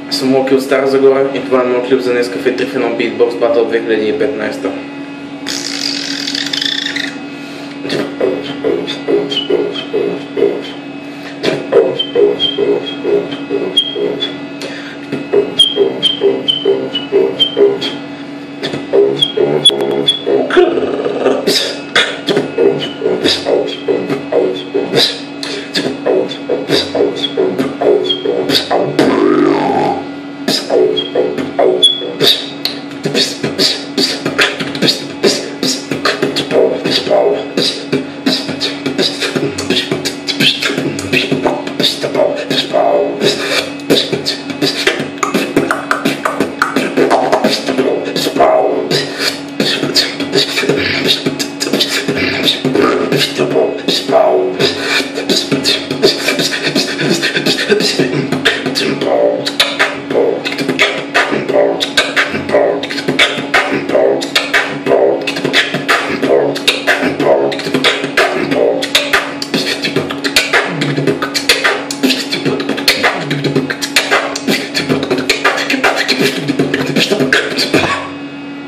Съм Локи от Стара Загора и това е моят клип за Nescafe 3 в 1 Beatbox Battle 2015. Spell.